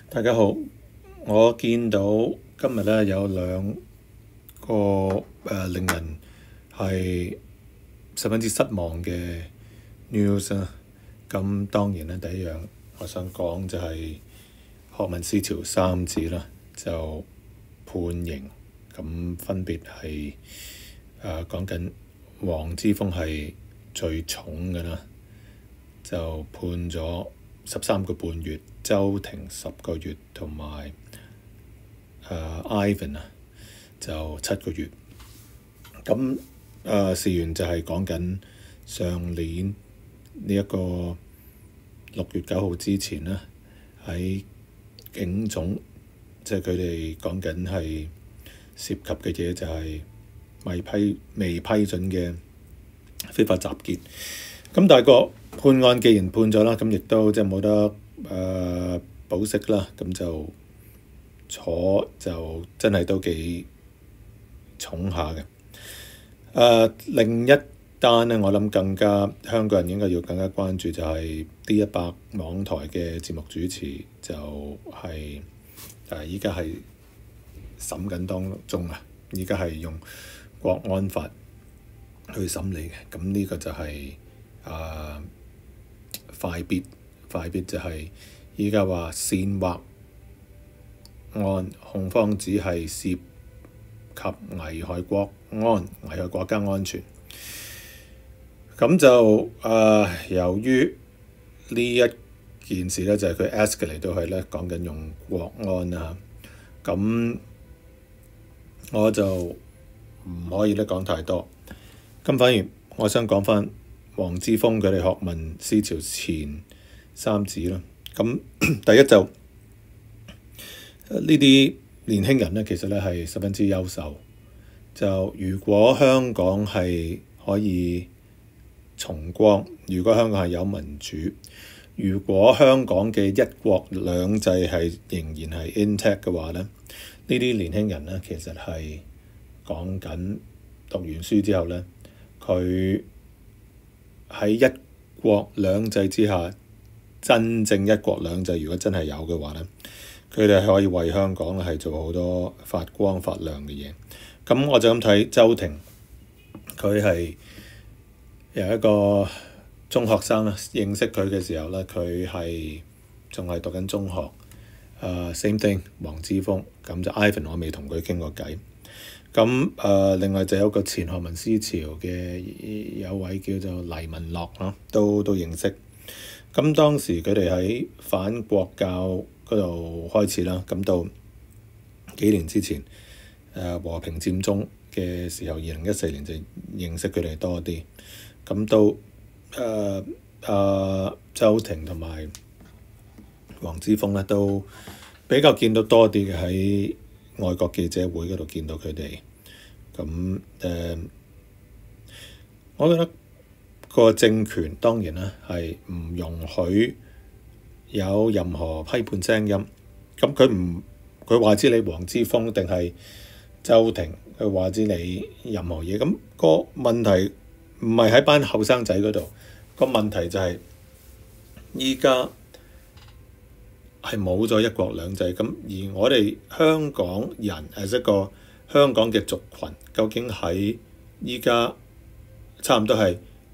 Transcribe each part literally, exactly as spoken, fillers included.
大家好，我見到今日咧有兩個誒、呃、令人係十分之失望嘅 news 啊。咁當然咧，第一樣我想講就係學民思潮三子啦，就判刑，咁分別係誒講緊黃之鋒係最重嘅啦，就判咗十三個半月，周庭十個月，同埋誒 Ivan 啊就七個月。咁誒、呃、事緣就係講緊上年呢一個六月九號之前咧，喺警總即係佢哋講緊係涉及嘅嘢就係未批未批准嘅非法集結。咁但係個判案既然判咗啦，咁亦都即係冇得誒、呃、保釋啦，咁就坐就真係都幾重下嘅。誒、呃、另一單呢，我諗更加香港人應該要更加關注就係 D 一百網台嘅節目主持就係誒依家係審緊當中啊，依家係用國安法去審理嘅。咁呢個就係、是、誒。呃快必快必就係依家話煽惑案，控方只係涉及危害國安、危害國家安全。咁就誒、呃，由於呢一件事咧，就係、是、佢 escalate 到去咧講緊用國安啊。咁我就唔可以咧講太多。咁反而我想講翻黃之鋒佢哋學民思潮前三子啦。咁第一就呢啲年輕人咧，其實咧係十分之優秀。就如果香港係可以重光，如果香港係有民主，如果香港嘅一國兩制係仍然係 intact 嘅話咧，呢啲年輕人咧其實係講緊讀完書之後咧，佢喺一國兩制之下，真正一國兩制如果真係有嘅話咧，佢哋係可以為香港係做好多發光發亮嘅嘢。咁我就咁睇周庭，佢係由一個中學生啦，認識佢嘅時候咧，佢係仲係讀緊中學。Uh, same thing， 黃之鋒，咁就 Ivan 我未同佢傾過偈。咁誒、呃，另外就有個前學民思潮嘅有位叫做黎文樂咯，都都認識。咁當時佢哋喺反國教嗰度開始啦，咁到幾年之前誒、呃、和平佔中嘅時候，二零一四年就認識佢哋多啲。咁到誒誒周庭同埋黃之鋒咧，都比較見到多啲嘅喺外國記者會嗰度見到佢哋。咁誒、呃，我覺得個政權當然啦係唔容許有任何批判聲音。咁佢唔佢話知你黃之鋒定係周庭，佢話知你任何嘢。咁個問題唔係喺班後生仔嗰度，個問題就係依家係冇咗一國兩制。咁而我哋香港人係一個香港嘅族群，究竟喺依家差唔多係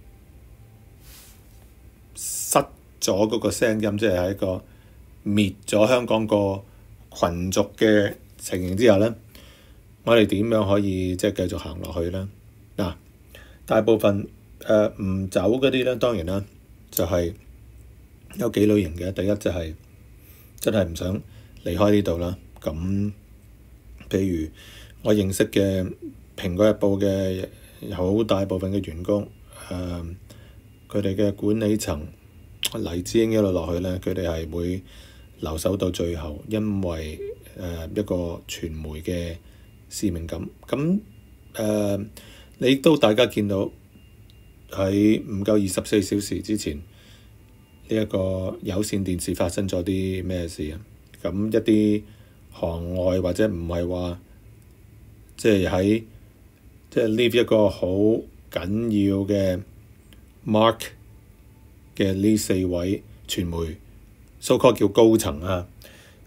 失咗嗰個聲音，即係喺個滅咗香港個群族嘅情形之下咧，我哋點樣可以即係繼續行落去咧？嗱、啊，大部分誒唔、呃、走嗰啲咧，當然啦，就係、是、有幾類型嘅。第一就係真係唔想離開呢度啦。咁譬如我認識嘅《蘋果日報》嘅好大部分嘅員工，誒佢哋嘅管理層黎智英一路落去咧，佢哋係會留守到最後，因為誒、呃、一個傳媒嘅使命感。咁誒、呃、你都大家見到喺唔夠二十四小時之前，呢、這、一個有線電視發生咗啲咩事啊？咁一啲行外或者唔係話，即係喺即係 leave 一個好緊要嘅 mark 嘅呢四位傳媒 so called 叫高層啊，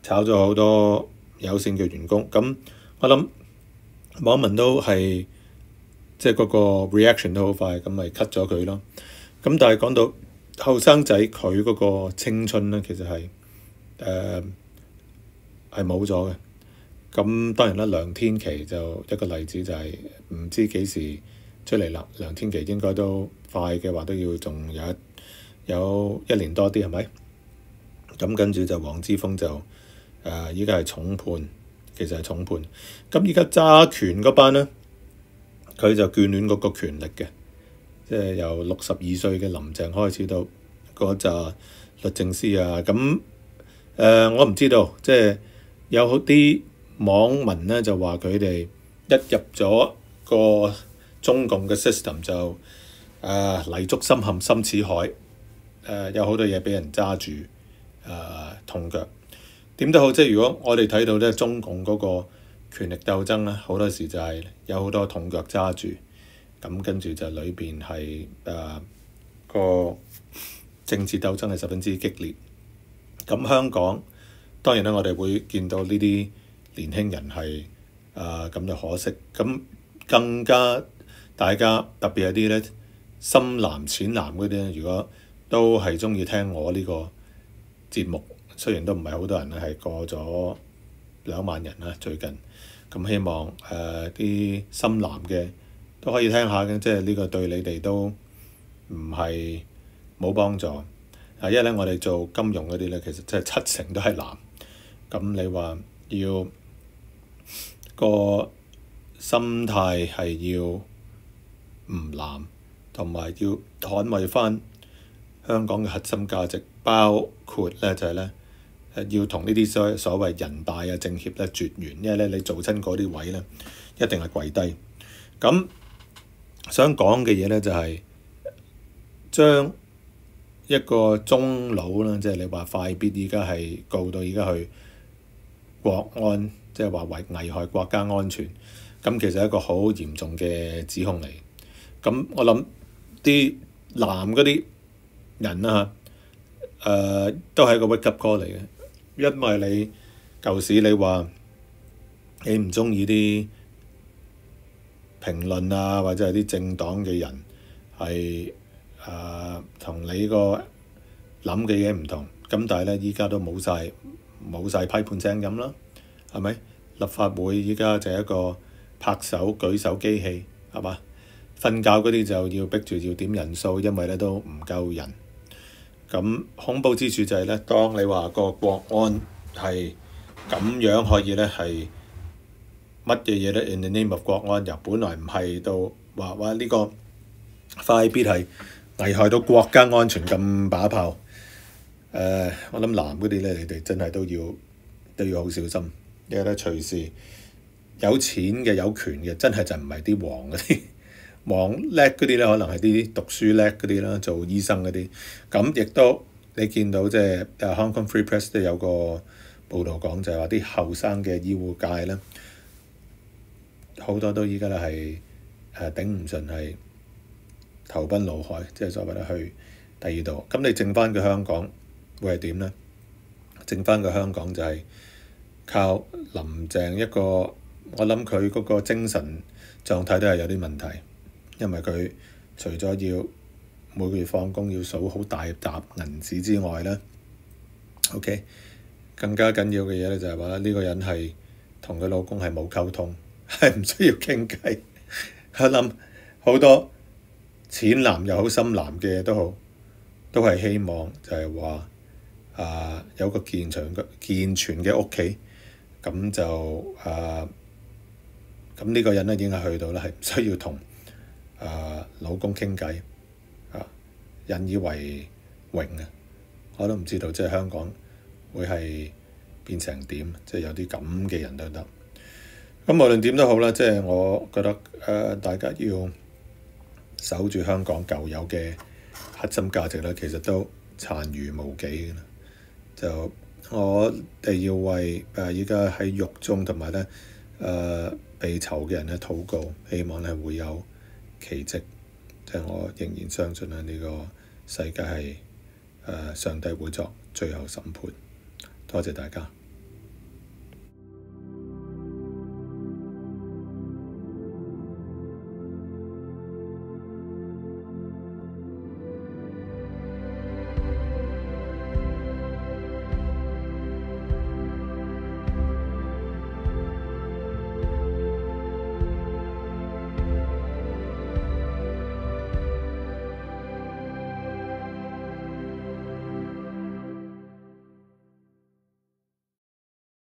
炒咗好多有線嘅員工。咁我諗網民都係即係嗰個 reaction 都好快，咁咪 cut 咗佢咯。咁但係講到後生仔佢嗰個青春咧，其實係誒係冇咗嘅。咁當然啦，梁天琦就一個例子，就係唔知幾時出嚟啦。梁天琦應該都快嘅話，都要仲有一有一年多啲，係咪？咁跟住就黃之鋒就誒依家係重判，其實係重判。咁依家揸權嗰班咧，佢就眷戀嗰個權力嘅，即係由六十二歲嘅林鄭開始到嗰紮律政司啊。咁誒、呃、我唔知道，即係有好啲網民咧就話佢哋一入咗個中共嘅 system 就誒、呃、泥足深陷深似海，誒、呃、有好多嘢俾人揸住誒痛腳。點都好，即係如果我哋睇到咧中共嗰個權力鬥爭咧，好多時就係有好多痛腳揸住，咁跟住就裏邊係誒個政治鬥爭係十分之激烈。咁香港當然咧，我哋會見到呢啲年輕人係誒咁就可惜。咁更加大家特別有啲咧深藍淺藍嗰啲咧，如果都係鍾意聽我呢個節目，雖然都唔係好多人咧，係過咗兩萬人啦最近。咁希望誒啲、呃、深藍嘅都可以聽下嘅，即係呢個對你哋都唔係冇幫助。啊，因為咧我哋做金融嗰啲咧，其實即係七成都係藍。咁你話要個心態係要唔藍，同埋要捍衞翻香港嘅核心價值，包括咧就係咧誒要同呢啲所所謂人大啊政協咧絕緣，因為咧你做親嗰啲位咧一定係跪低。咁想講嘅嘢咧就係將一個中佬啦，即係你話快必而家係告到而家去國安，即係話危危害國家安全，咁其實係一個好嚴重嘅指控嚟。咁我諗啲藍嗰啲人啦嚇，誒都係一個 wake up call 嚟嘅，因為你舊時你話你唔中意啲評論啊，或者係啲政黨嘅人係誒同你個諗嘅嘢唔同，咁但係咧依家都冇晒冇晒批判聲音啦，係咪？立法會依家就係一個拍手舉手機器，係嘛？瞓覺嗰啲就要逼住要點人數，因為咧都唔夠人。咁恐怖之處就係咧，當你話個國安係咁樣可以咧係乜嘢嘢咧 in the name of 國安，由本來唔係到話哇呢個快必係危害到國家安全咁把炮。誒、呃，我諗藍嗰啲咧，你哋真係都要都要好小心，因為咧隨時有錢嘅有權嘅，真係就唔係啲黃嗰啲。網叻嗰啲咧，可能係啲讀書叻嗰啲啦，做醫生嗰啲。咁亦都你見到即係誒 Hong Kong Free Press 都有個報導講，就係話啲後生嘅醫護界咧，好多都依家咧係誒頂唔順，係投奔怒海，即係所謂咧去第二度。咁你剩翻嘅香港會係點咧？剩翻嘅香港就係靠林鄭一個，我諗佢嗰個精神狀態都係有啲問題。因為佢除咗要每個月放工要數好大沓銀紙之外咧 ，OK，更加緊要嘅嘢咧就係話呢個人係同佢老公係冇溝通，係唔需要傾偈。我諗好多淺藍又好深藍嘅都好，都係希望就係話啊有個健全嘅健全嘅屋企，咁就啊咁呢個人咧已經係去到咧係唔需要同誒、呃、老公傾偈啊，引以為榮啊！我都唔知道即係香港會係變成點，即係有啲咁嘅人都得。咁無論點都好啦，即係我覺得誒、呃、大家要守住香港舊有嘅核心價值咧，其實都殘餘無幾嘅啦。就我哋要為誒依家喺獄中同埋咧誒被囚嘅人咧禱告，希望咧會有奇蹟，即係我仍然相信咧呢個世界係誒上帝會作最後審判。多謝大家。